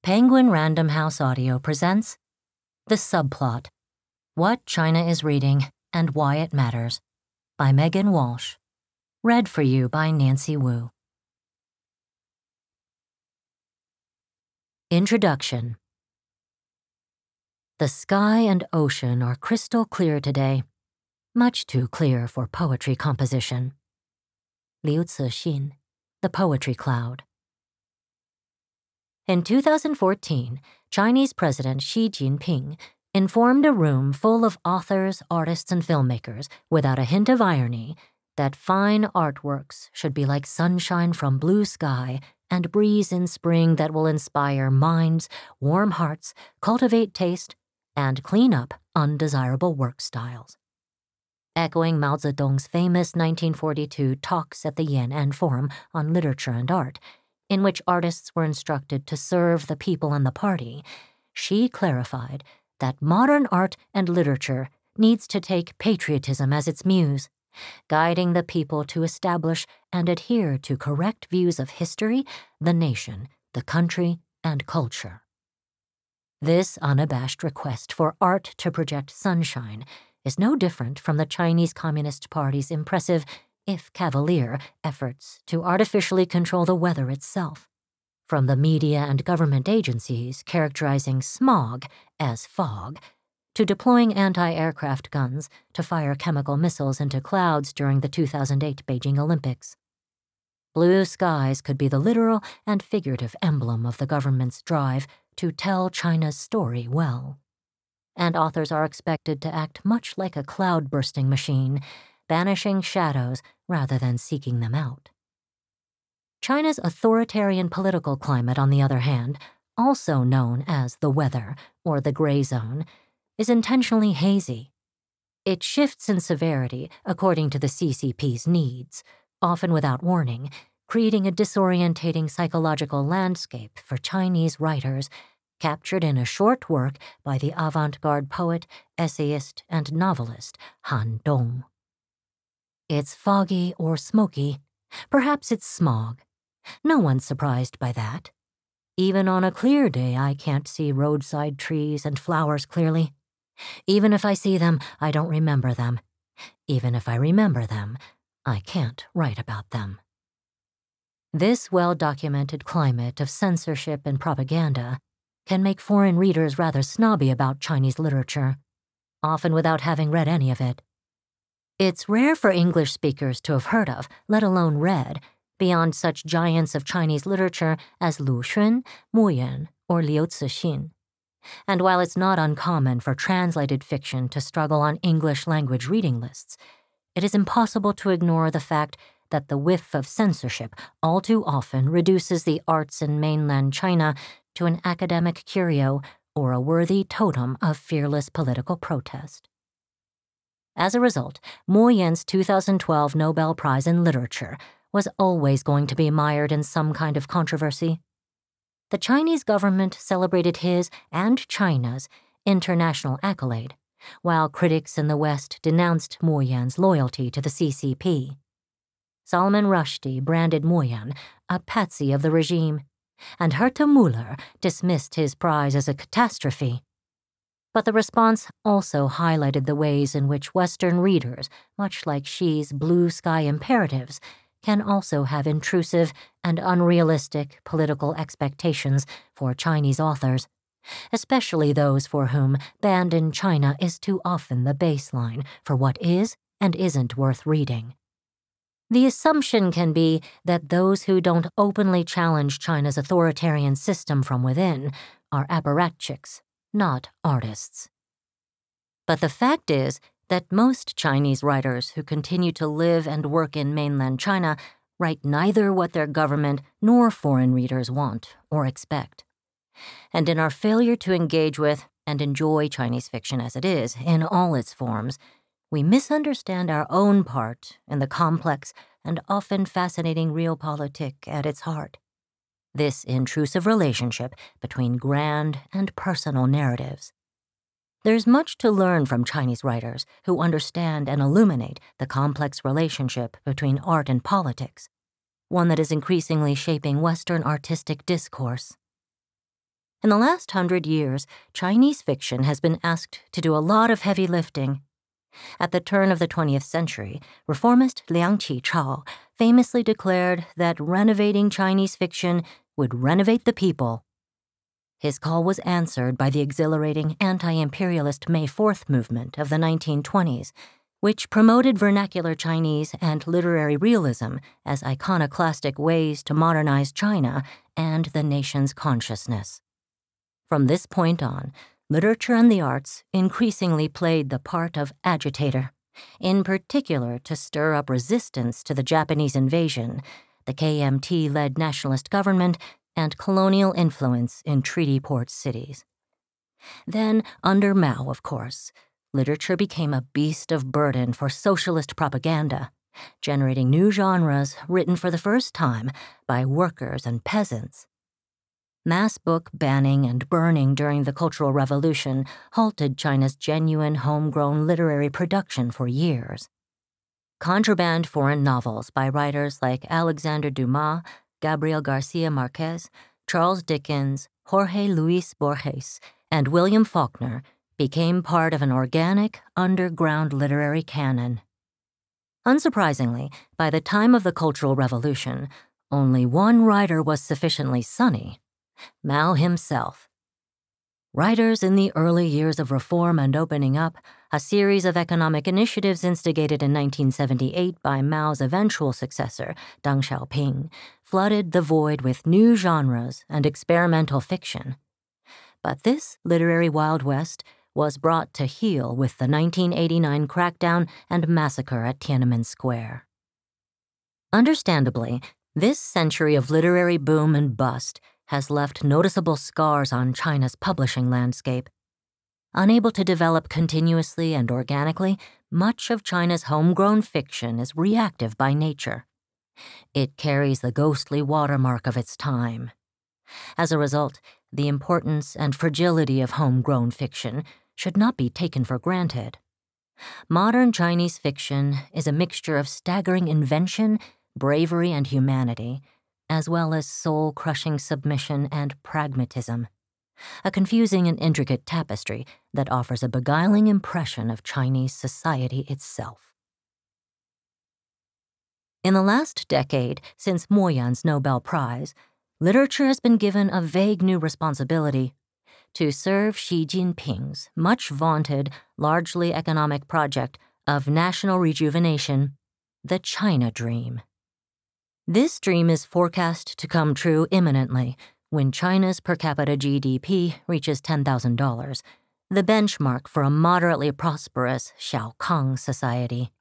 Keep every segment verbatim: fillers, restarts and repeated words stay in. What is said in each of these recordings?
Penguin Random House Audio presents The Subplot, What China is Reading and Why It Matters, by Megan Walsh. Read for you by Nancy Wu. Introduction. The sky and ocean are crystal clear today, much too clear for poetry composition. Liu Cixin, The Poetry Cloud. In two thousand fourteen, Chinese President Xi Jinping informed a room full of authors, artists, and filmmakers, without a hint of irony, that fine artworks should be like sunshine from blue sky and breeze in spring that will inspire minds, warm hearts, cultivate taste, and clean up undesirable work styles. Echoing Mao Zedong's famous nineteen forty-two talks at the Yan'an Forum on Literature and Art, in which artists were instructed to serve the people and the party, she clarified that modern art and literature needs to take patriotism as its muse, guiding the people to establish and adhere to correct views of history, the nation, the country, and culture. This unabashed request for art to project sunshine is no different from the Chinese Communist Party's impressive, if cavalier, efforts to artificially control the weather itself, from the media and government agencies characterizing smog as fog, to deploying anti-aircraft guns to fire chemical missiles into clouds during the two thousand eight Beijing Olympics. Blue skies could be the literal and figurative emblem of the government's drive to tell China's story well. And authors are expected to act much like a cloud-bursting machine, banishing shadows rather than seeking them out. China's authoritarian political climate, on the other hand, also known as the weather or the gray zone, is intentionally hazy. It shifts in severity according to the C C P's needs, often without warning, creating a disorientating psychological landscape for Chinese writers, captured in a short work by the avant-garde poet, essayist, and novelist Han Dong. It's foggy or smoky. Perhaps it's smog. No one's surprised by that. Even on a clear day, I can't see roadside trees and flowers clearly. Even if I see them, I don't remember them. Even if I remember them, I can't write about them. This well-documented climate of censorship and propaganda can make foreign readers rather snobby about Chinese literature, often without having read any of it. It's rare for English speakers to have heard of, let alone read, beyond such giants of Chinese literature as Lu Xun, Mu Yan, or Liu Cixin. And while it's not uncommon for translated fiction to struggle on English-language reading lists, it is impossible to ignore the fact that the whiff of censorship all too often reduces the arts in mainland China to an academic curio or a worthy totem of fearless political protest. As a result, Mu Yan's two thousand twelve Nobel Prize in Literature was always going to be mired in some kind of controversy. The Chinese government celebrated his and China's international accolade, while critics in the West denounced Mu Yan's loyalty to the C C P. Salman Rushdie branded Mu Yan a patsy of the regime, and Herta Müller dismissed his prize as a catastrophe. But the response also highlighted the ways in which Western readers, much like Xi's blue sky imperatives, can also have intrusive and unrealistic political expectations for Chinese authors, especially those for whom banned in China is too often the baseline for what is and isn't worth reading. The assumption can be that those who don't openly challenge China's authoritarian system from within are apparatchiks, not artists. But the fact is that most Chinese writers who continue to live and work in mainland China write neither what their government nor foreign readers want or expect. And in our failure to engage with and enjoy Chinese fiction as it is, in all its forms, we misunderstand our own part in the complex and often fascinating realpolitik at its heart. This intrusive relationship between grand and personal narratives. There's much to learn from Chinese writers who understand and illuminate the complex relationship between art and politics, one that is increasingly shaping Western artistic discourse. In the last hundred years, Chinese fiction has been asked to do a lot of heavy lifting. At the turn of the twentieth century, reformist Lianke famously declared that renovating Chinese fiction would renovate the people. His call was answered by the exhilarating anti-imperialist May fourth movement of the nineteen twenties, which promoted vernacular Chinese and literary realism as iconoclastic ways to modernize China and the nation's consciousness. From this point on, literature and the arts increasingly played the part of agitator, in particular to stir up resistance to the Japanese invasion, the K M T-led nationalist government, and colonial influence in treaty port cities. Then, under Mao, of course, literature became a beast of burden for socialist propaganda, generating new genres written for the first time by workers and peasants. Mass book banning and burning during the Cultural Revolution halted China's genuine homegrown literary production for years. Contraband foreign novels by writers like Alexander Dumas, Gabriel Garcia Marquez, Charles Dickens, Jorge Luis Borges, and William Faulkner became part of an organic, underground literary canon. Unsurprisingly, by the time of the Cultural Revolution, only one writer was sufficiently sunny: Mao himself. Writers in the early years of reform and opening up, a series of economic initiatives instigated in nineteen seventy-eight by Mao's eventual successor, Deng Xiaoping, flooded the void with new genres and experimental fiction. But this literary Wild West was brought to heel with the nineteen eighty-nine crackdown and massacre at Tiananmen Square. Understandably, this century of literary boom and bust has left noticeable scars on China's publishing landscape. Unable to develop continuously and organically, much of China's homegrown fiction is reactive by nature. It carries the ghostly watermark of its time. As a result, the importance and fragility of homegrown fiction should not be taken for granted. Modern Chinese fiction is a mixture of staggering invention, bravery, and humanity, as well as soul-crushing submission and pragmatism, a confusing and intricate tapestry that offers a beguiling impression of Chinese society itself. In the last decade, since Mo Yan's Nobel Prize, literature has been given a vague new responsibility: to serve Xi Jinping's much-vaunted, largely economic project of national rejuvenation, the China Dream. This dream is forecast to come true imminently when China's per capita G D P reaches ten thousand dollars, the benchmark for a moderately prosperous Xiaokang society.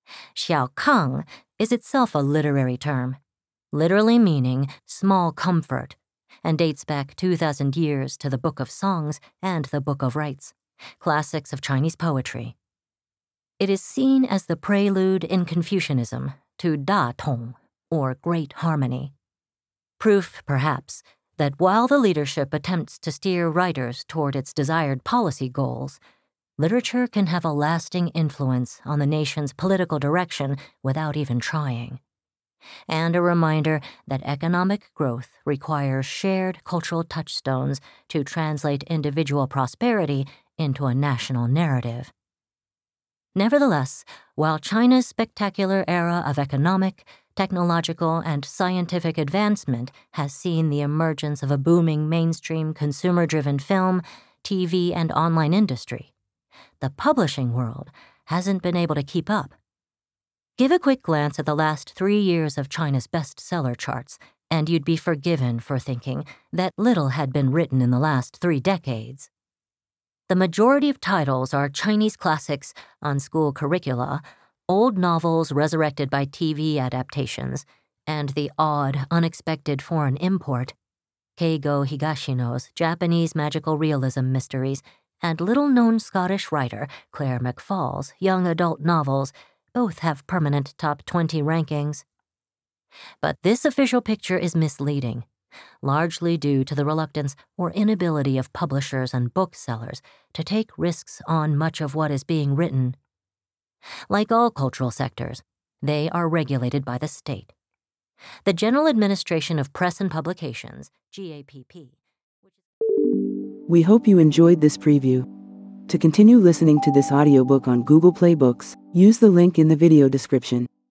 Xiaokang is itself a literary term, literally meaning small comfort, and dates back two thousand years to the Book of Songs and the Book of Rites, classics of Chinese poetry. It is seen as the prelude in Confucianism to Da Tong, or Great Harmony. Proof, perhaps, that while the leadership attempts to steer writers toward its desired policy goals, literature can have a lasting influence on the nation's political direction without even trying. And a reminder that economic growth requires shared cultural touchstones to translate individual prosperity into a national narrative. Nevertheless, while China's spectacular era of economic, technological, and scientific advancement has seen the emergence of a booming mainstream consumer-driven film, T V, and online industry, the publishing world hasn't been able to keep up. Give a quick glance at the last three years of China's bestseller charts, and you'd be forgiven for thinking that little had been written in the last three decades. The majority of titles are Chinese classics on school curricula, old novels resurrected by T V adaptations, and the odd, unexpected foreign import, Keigo Higashino's Japanese magical realism mysteries, and little-known Scottish writer Claire McFall's young adult novels both have permanent top twenty rankings. But this official picture is misleading, largely due to the reluctance or inability of publishers and booksellers to take risks on much of what is being written. Like all cultural sectors, they are regulated by the state. The General Administration of Press and Publications, G A P P, which We hope you enjoyed this preview. To continue listening to this audiobook on Google Play Books, use the link in the video description.